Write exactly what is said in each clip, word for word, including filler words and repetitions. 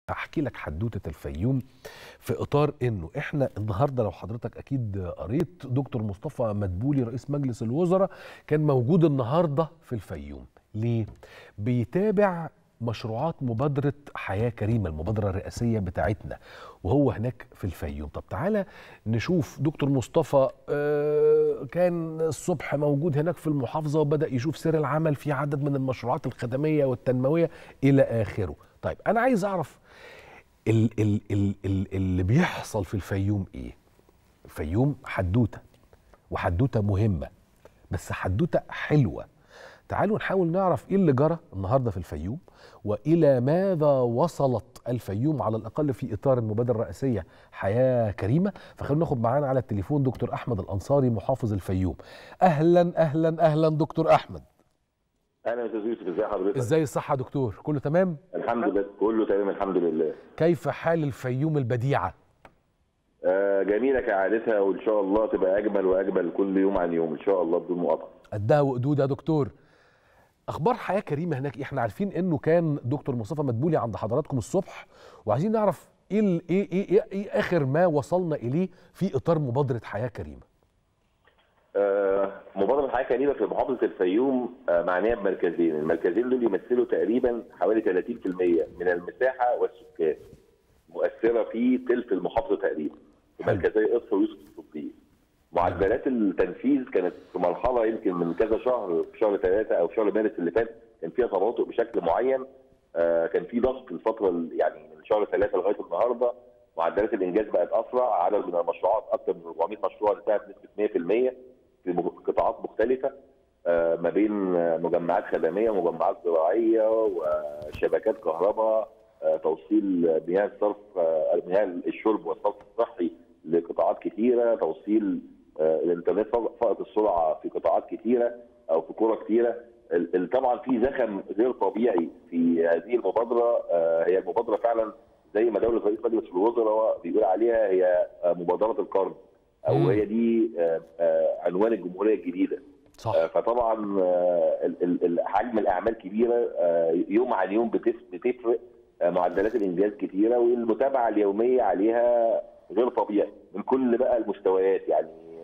احكي لك حدوته الفيوم في اطار انه احنا النهارده، لو حضرتك اكيد قريت، دكتور مصطفى مدبولي رئيس مجلس الوزراء كان موجود النهارده في الفيوم. ليه؟ بيتابع مشروعات مبادره حياه كريمه، المبادره الرئاسيه بتاعتنا، وهو هناك في الفيوم. طب تعالى نشوف دكتور مصطفى. آه كان الصبح موجود هناك في المحافظه وبدا يشوف سير العمل في عدد من المشروعات الخدميه والتنمويه الى اخره. طيب انا عايز اعرف ال ال ال ال اللي بيحصل في الفيوم ايه؟ الفيوم حدوته، وحدوته مهمه، بس حدوته حلوه. تعالوا نحاول نعرف ايه اللي جرى النهارده في الفيوم، والى ماذا وصلت الفيوم على الاقل في اطار المبادره الرئاسيه حياه كريمه. فخلونا ناخد معانا على التليفون دكتور احمد الانصاري محافظ الفيوم. اهلا اهلا اهلا دكتور احمد. اهلا يا استاذ يوسف، ازي حضرتك؟ ازاي الصحه يا دكتور؟ كله تمام؟ الحمد لله كله تمام الحمد لله. كيف حال الفيوم البديعه؟ آه جميله كعادتها، وان شاء الله تبقى اجمل واجمل كل يوم عن يوم ان شاء الله بدون مقاطعه. قدها وقدود يا دكتور. اخبار حياه كريمه هناك، احنا عارفين انه كان دكتور مصطفى مدبولي عند حضراتكم الصبح، وعايزين نعرف ايه ايه ايه, إيه, إيه اخر ما وصلنا اليه في اطار مبادره حياه كريمه. آه مبادره حياه كريمه في محافظه الفيوم آه معنيه بمركزين، المركزين دول يمثلوا تقريبا حوالي ثلاثين بالمئة من المساحه والسكان، مؤثره في ثلث المحافظه تقريبا، مركزي قصه ويوسف الصديق. معدلات التنفيذ كانت في مرحله يمكن من كذا شهر، في شهر ثلاثه او في شهر مارس اللي فات كان فيها تباطؤ بشكل معين. آه كان في ضغط الفتره يعني من شهر ثلاثه لغايه النهارده، معدلات الانجاز بقت اسرع، عدد من المشروعات اكثر من أربعمئة مشروع انتهت بنسبه مئة بالمئة في قطاعات مختلفه، آه ما بين مجمعات خدميه ومجمعات زراعيه وشبكات كهرباء، آه توصيل مياه الصرف، آه مياه الشرب والصرف الصحي لقطاعات كثيره، توصيل آه الانترنت فائق السرعه في قطاعات كثيره او في قرى كثيره. طبعا في زخم غير طبيعي في هذه المبادره. آه هي المبادره فعلا زي ما دوله رئيس مجلس الوزراء بيقول عليها هي مبادره القرن، او مم. هي دي آه آه عنوان الجمهوريه الجديده. صح. آه فطبعا آه حجم الاعمال كبيره، آه يوم عن يوم بتفرق، آه معدلات الانجاز كثيره، والمتابعه اليوميه عليها غير طبيعي من كل بقى المستويات، يعني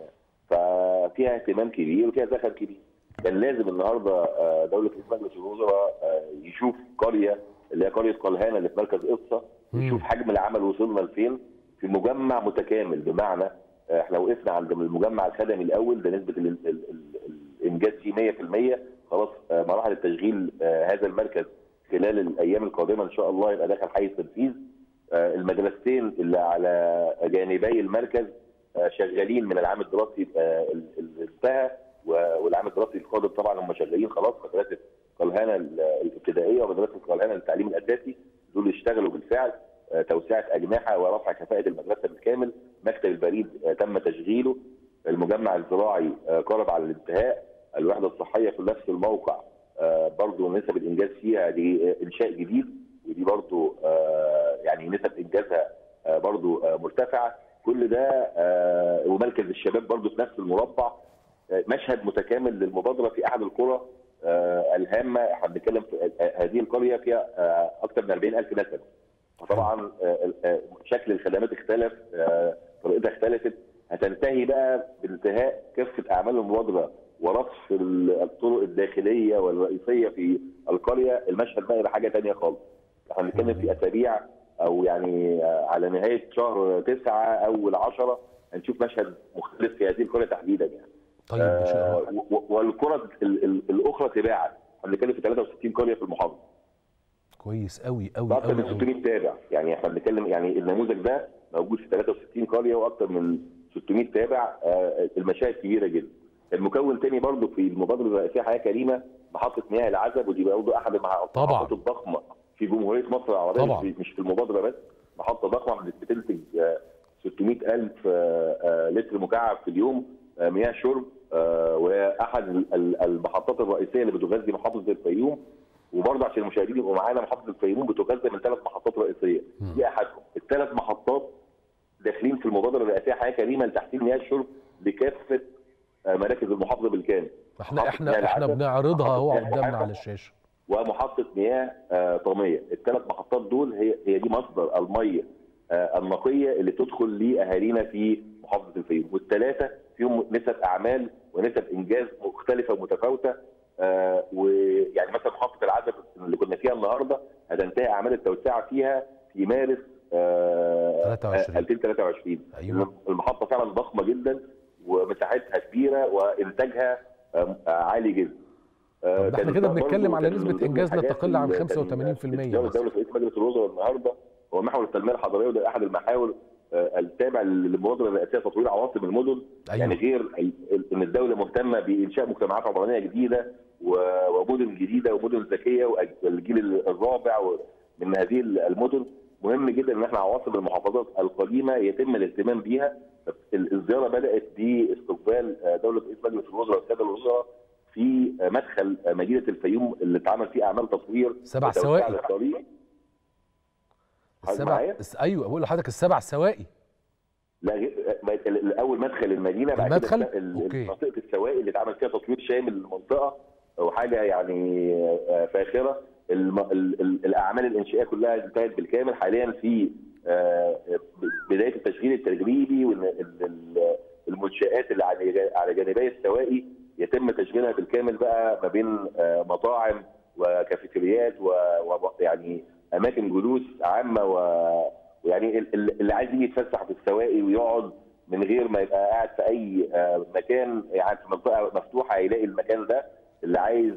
ففيها اهتمام كبير وفيها زخم كبير. كان لازم النهارده دوله رئيس مجلس الوزراء يشوف قريه اللي هي قريه قلهانه اللي في مركز قصه، يشوف حجم العمل وصلنا لفين في مجمع متكامل، بمعنى احنا وقفنا عند المجمع الخدمي الاول، ده نسبه ال ال ال الانجاز فيه مئة بالمئة، خلاص مراحل التشغيل هذا المركز خلال الايام القادمه ان شاء الله يبقى داخل حيز التنفيذ. المدرستين اللي على جانبي المركز شغالين من العام الدراسي اللي انتهى، والعام الدراسي القادم طبعا هم شغالين خلاص. مدرسه قلهانه الابتدائيه ومدرسه قلهانه للتعليم الاساسي دول اشتغلوا بالفعل، توسعه اجنحه ورفع كفاءه المدرسه بالكامل. مكتب البريد تم تشغيله، المجمع الزراعي قارب على الانتهاء، الوحده الصحيه في نفس الموقع برضه نسب الانجاز فيها دي انشاء جديد، ودي برضه يعني نسب انجازها برضه مرتفعه. كل ده ومركز الشباب برضه في نفس المربع. مشهد متكامل للمبادره في احد القرى الهامه. احنا بنتكلم في هذه القريه فيها اكثر من أربعين ألف نسمه، فطبعا شكل الخدمات اختلف، طريقتها اختلفت. هتنتهي بقى بانتهاء كافه اعمال المبادره ورصف الطرق الداخليه والرئيسيه في القريه، المشهد بقى يبقى حاجه ثانيه خالص. احنا بنتكلم في اسابيع او يعني على نهايه شهر تسعه اول عشره هنشوف مشهد مختلف في هذه القريه تحديدا يعني. طيب ان شاء الله. آه والقرى الاخرى تباعا، احنا بنتكلم في ثلاثة وستين قريه في المحافظه. كويس قوي قوي قوي. اكثر من ستمئة تابع، يعني احنا بنتكلم يعني النموذج ده موجود في ثلاثة وستين قريه واكثر من ستمئة تابع. آه المشاهد كبيره جدا. المكون ثاني برضه في المبادره الرئاسيه حياه كريمه محطه مياه العزب، ودي برضه احد المحطات الضخمه في جمهوريه مصر العربيه، طبعا. مش في المبادره بس، محطه ضخمه بتنتج ستمئة ألف لتر مكعب في اليوم مياه شرب، وهي احد المحطات الرئيسيه اللي بتغذي محافظه الفيوم. وبرضه عشان المشاهدين يبقوا معانا، محافظه الفيوم بتغذى من ثلاث محطات رئيسيه، دي احدهم. الثلاث محطات داخلين في المبادره الرئاسيه حياه كريمه لتحسين مياه الشرب لكافه مراكز المحافظه بالكامل. احنا احنا احنا بنعرضها اهو قدامنا على الشاشه. ومحطه مياه آه طاميه. الثلاث محطات دول هي هي دي مصدر الميه آه النقيه اللي تدخل لاهالينا في محافظه الفيوم، والثلاثه فيهم نسب اعمال ونسب انجاز مختلفه ومتفاوته. آه ويعني مثلا محطه العزب اللي كنا فيها النهارده هتنتهي اعمال التوسعه فيها في مارس آه ثلاثة وعشرين. ألفين وثلاثة وعشرين. أيوة. المحطه فعلا ضخمه جدا ومساحتها كبيره وانتاجها آه عالي جدا. طب ده احنا كده بنتكلم على نسبه انجاز لا تقل عن خمسة وثمانين في المية. الدوله في رئيس مجلس الوزراء النهارده هو محور التنميه الحضريه، وده احد المحاور التابع للمبادره الرئاسيه لتطوير عواصم المدن. أيوة. يعني غير ان الدوله مهتمه بانشاء مجتمعات عمرانيه جديده ومدن جديده ومدن ذكيه والجيل الرابع من هذه المدن. مهم جدا ان احنا عواصم المحافظات القديمه يتم الاهتمام بيها. الزياره بدات باستقبال دوله رئيس مجلس الوزراء والساده الوزراء في مدخل مدينه الفيوم اللي اتعمل فيه اعمال تطوير سبع سواقي. السبع ايوه بقول لحضرتك السبع سواقي. لا الاول مدخل المدينه، بعد المدخل كده منطقه السواقي اللي اتعمل فيها تطوير شامل للمنطقه وحاجه يعني فاخره. الاعمال الانشائيه كلها انتهت بالكامل. حاليا في بدايه التشغيل التجريبي، والمنشات اللي على جانبي السواقي يتم تشغيلها بالكامل بقى ما بين مطاعم وكافيتريات ويعني اماكن جلوس عامه، ويعني اللي عايز يجي يتفسح في السواقي ويقعد من غير ما يبقى قاعد في اي مكان، يعني في منطقه مفتوحه هيلاقي المكان ده. اللي عايز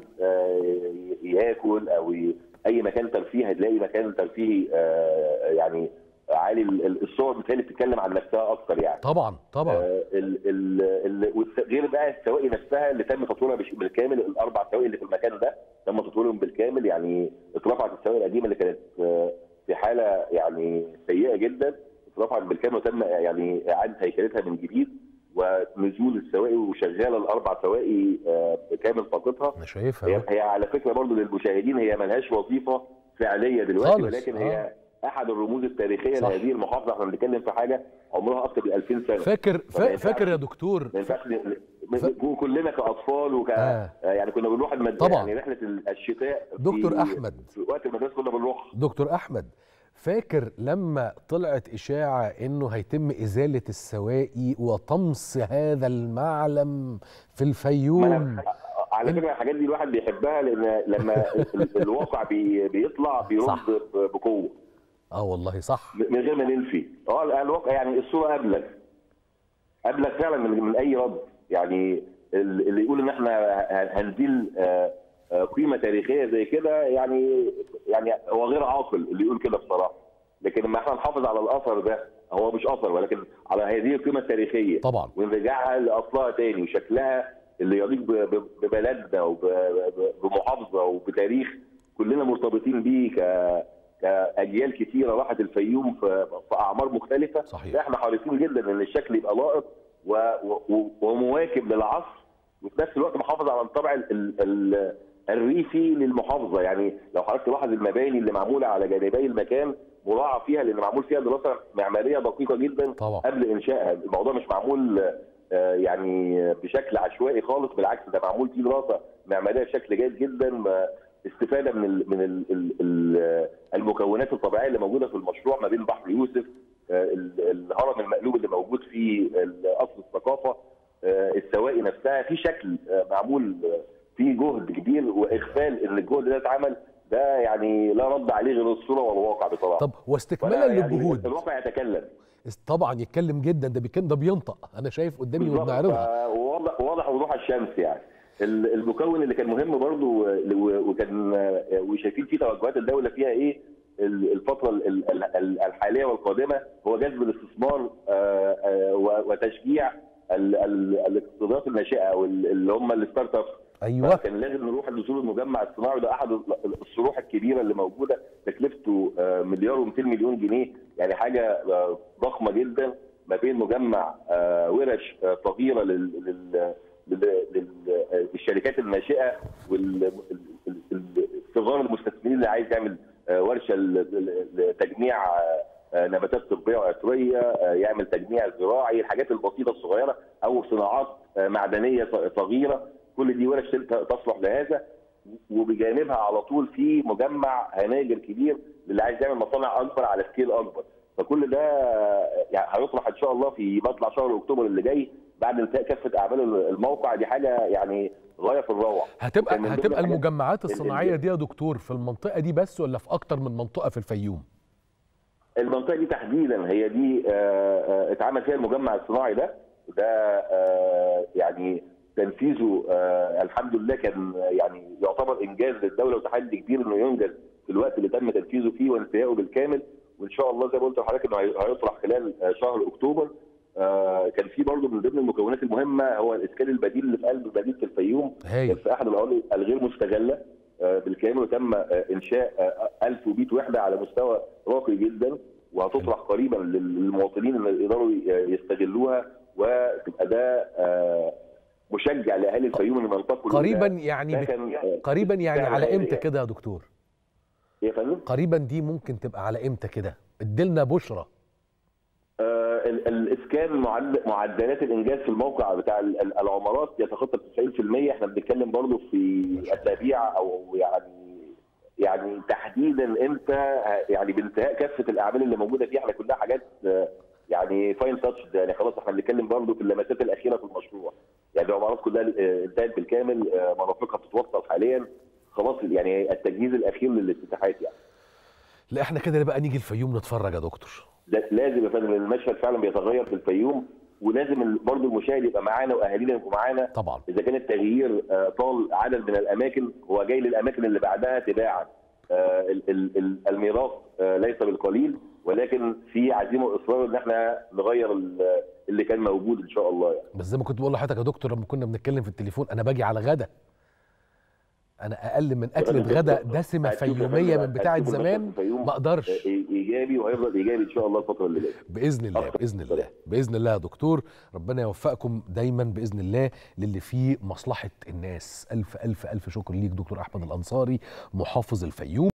ياكل او اي مكان ترفيه هتلاقي مكان ترفيهي يعني عالي. الصور بالتالي بتتكلم عن نفسها اكتر يعني. طبعا طبعا. ال ال غير بقى السواقي نفسها اللي تم تطويرها بالكامل. الاربع سواقي اللي في المكان ده تم تطويرهم بالكامل. يعني اترفعت السواقي القديمه اللي كانت في حاله يعني سيئه جدا، اترفعت بالكامل وتم يعني اعاده هيكلتها من جديد، ونزول السواقي وشغاله الاربع سواقي بكامل طاقتها. انا شايفها. هي, هي على فكره برضو للمشاهدين هي ملهاش وظيفه فعليه دلوقتي خالص. ولكن آه. هي احد الرموز التاريخيه صح. لهذه المحافظه. احنا بنتكلم في حاجه عمرها اكثر من ألفين سنه. فاكر فاكر يا دكتور ما ينفعش نكون كلنا كاطفال وك آه. يعني كنا بنروح المد... طبعا. يعني رحله الشتاء دكتور في... احمد في وقت المدرسه كنا بنروح. دكتور احمد فاكر لما طلعت اشاعه انه هيتم ازاله السواقي وطمس هذا المعلم في الفيوم؟ على فكره الحاجات دي الواحد بيحبها لان لما الواقع بي بيطلع بيرد بقوه. اه والله صح. من غير ما ننفي. اه الواقع يعني الصوره ابلغ ابلغ فعلا من من اي رد. يعني اللي يقول ان احنا هنزيل قيمه تاريخيه زي كده يعني يعني هو غير عاقل اللي يقول كده بصراحه. لكن لما احنا نحافظ على الاثر ده، هو مش اثر ولكن على هذه القيمه التاريخيه طبعا، ونرجعها لاصلها تاني وشكلها اللي يليق ببلدنا وبمحافظه وبتاريخ كلنا مرتبطين بيه ك كاجيال كثيره راحت الفيوم في اعمار مختلفه. صحيح. احنا حريصين جدا ان الشكل يبقى لائق ومواكب للعصر، وفي نفس الوقت محافظ على الطابع الريفي للمحافظه. يعني لو حضرتك تلاحظ المباني اللي معموله على جانبي المكان مراعى فيها، لان معمول فيها دراسه معماريه دقيقه جدا طبعا قبل انشائها. الموضوع مش معمول يعني بشكل عشوائي خالص، بالعكس ده معمول فيه دراسه معماريه بشكل جيد جدا، استفاده من ال من ال ال المكونات الطبيعيه اللي موجوده في المشروع، ما بين بحر يوسف، الهرم المقلوب اللي موجود في قصر الثقافه، السواقي نفسها، في شكل معمول فيه جهد كبير واغفال ان الجهد ده اتعمل ده يعني لا رد عليه غير الصوره والواقع بصراحه. طب واستكمالا للجهود يعني الواقع يتكلم طبعا، يتكلم جدا، ده بيكن ده بينطق، انا شايف قدامي وبنعرضها واضح واضح وضوح الشمس. يعني المكون اللي كان مهم برضو وكان وشايفين فيه توجهات الدوله فيها ايه الفتره الحاليه والقادمه، هو جذب الاستثمار وتشجيع الاقتصادات الناشئه او اللي هم الستارت ابس. ايوه كان لازم نروح لدخول المجمع الصناعي، ده احد الصروح الكبيره اللي موجوده، تكلفته مليار ومئتين مليون جنيه، يعني حاجه ضخمه جدا، ما بين مجمع ورش صغيره للشركات الناشئه والصغار المستثمرين اللي عايز يعمل ورشه لتجميع نباتات طبيه وعطريه، يعمل تجميع زراعي، الحاجات البسيطه الصغيره، او صناعات معدنيه صغيره، كل دي ورش تصلح لهذا. وبجانبها على طول في مجمع هناجر كبير للي عايز يعمل مصانع اكبر على سكيل اكبر. فكل ده يعني هيطرح ان شاء الله في مطلع شهر اكتوبر اللي جاي بعد انتهاء كافه اعمال الموقع. دي حاجه يعني غايه في الروعه. هتبقى هتبقى المجمعات الصناعيه دي يا دكتور في المنطقه دي بس ولا في اكتر من منطقه في الفيوم؟ المنطقه دي تحديدا هي دي اتعمل فيها المجمع الصناعي ده. ده يعني تنفيذه الحمد لله كان يعني يعتبر انجاز للدوله وتحدي كبير انه ينجز في الوقت اللي تم تنفيذه فيه وانتهائه بالكامل. وان شاء الله زي ما قلت لحضرتك انه هيطرح خلال شهر اكتوبر. كان في برضه من ضمن المكونات المهمه هو الاسكان البديل اللي في قلب مدينه الفيوم. كان في احد الاراضي الغير مستغله بالكامل وتم انشاء ألف ومئة وحده على مستوى راقي جدا، وهتطرح قريبا للمواطنين ان يقدروا يستغلوها وتبقى ده مشجع لاهالي الفيوم ان ينتقلوا قريبا. يعني قريبا يعني على امتى كده يا دكتور؟ ايه يا فندم؟ قريبا دي ممكن تبقى على امتى كده؟ اديلنا بشرى. آه الاسكان معدلات الانجاز في الموقع بتاع العمارات يتخطى تسعين في المية. احنا بنتكلم برضه في اسابيع او يعني يعني تحديدا امتى يعني بانتهاء كافه الاعمال اللي موجوده فيه. احنا كلها حاجات يعني فاين تاتش يعني خلاص. احنا بنتكلم برضه في اللمسات الاخيره في المشروع. يعني العمارات كلها انتهت بالكامل، مرافقها بتتوصل حاليا خلاص. يعني التجهيز الاخير للافتتاحات يعني. لا احنا كده بقى نيجي الفيوم نتفرج يا دكتور. لازم يا فندم. المشهد فعلا بيتغير في الفيوم ولازم برضه المشاهد يبقى معانا واهالينا يبقوا معانا. طبعا اذا كان التغيير طال عدد من الاماكن هو جاي للاماكن اللي بعدها تباعا. الميراث ليس بالقليل ولكن في عزيمه واصرار ان احنا نغير اللي كان موجود ان شاء الله يعني. بس زي ما كنت بقول لحضرتك يا دكتور لما كنا بنتكلم في التليفون انا باجي على غدا. انا اقل من اكله غدا دسمه فيوميه من بتاعه زمان ما اقدرش. ايجابي وهيفضل ايجابي ان شاء الله الفتره اللي جايه باذن الله. باذن الله باذن الله يا دكتور. ربنا يوفقكم دايما باذن الله للي فيه مصلحه الناس. الف الف الف شكر ليك دكتور احمد الانصاري محافظ الفيوم.